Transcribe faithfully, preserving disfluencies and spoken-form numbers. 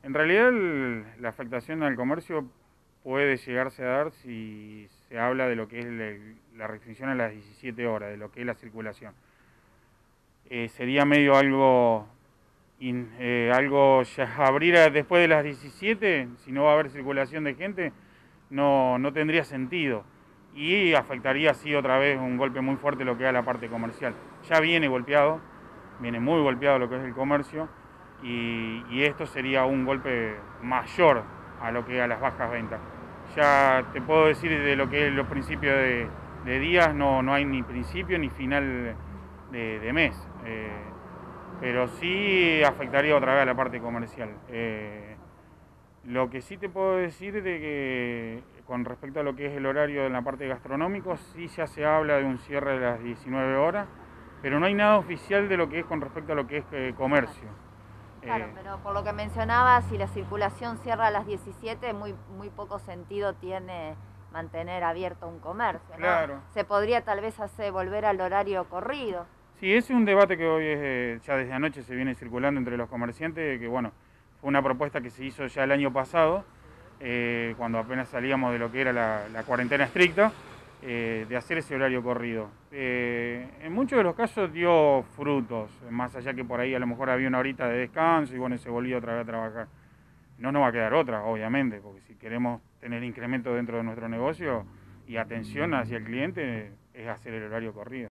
En realidad el, la afectación al comercio puede llegarse a dar si se habla de lo que es el, la restricción a las diecisiete horas, de lo que es la circulación. Eh, sería medio algo, in, eh, algo ya abrir a, después de las diecisiete, si no va a haber circulación de gente, no, no tendría sentido. Y afectaría así otra vez un golpe muy fuerte lo que es la parte comercial. Ya viene golpeado, viene muy golpeado lo que es el comercio, y, y esto sería un golpe mayor a lo que a las bajas ventas. Ya te puedo decir de lo que es los principios de, de días, no, no hay ni principio ni final de, de mes, eh, pero sí afectaría otra vez a la parte comercial. Eh, lo que sí te puedo decir de que con respecto a lo que es el horario en la parte gastronómico, sí ya se habla de un cierre de las diecinueve horas, pero no hay nada oficial de lo que es con respecto a lo que es eh, comercio. Claro, Eh, pero por lo que mencionaba, si la circulación cierra a las diecisiete, muy, muy poco sentido tiene mantener abierto un comercio, ¿no? claro. Se podría tal vez hacer volver al horario corrido. Sí, ese es un debate que hoy es, eh, ya desde anoche se viene circulando entre los comerciantes, que bueno, fue una propuesta que se hizo ya el año pasado, eh, cuando apenas salíamos de lo que era la, la cuarentena estricta, eh, de hacer ese horario corrido. Eh, en muchos de los casos dio frutos, más allá que por ahí a lo mejor había una horita de descanso y bueno, se volvía otra vez a trabajar. No nos va a quedar otra, obviamente, porque si queremos tener incremento dentro de nuestro negocio y atención hacia el cliente, es hacer el horario corrido.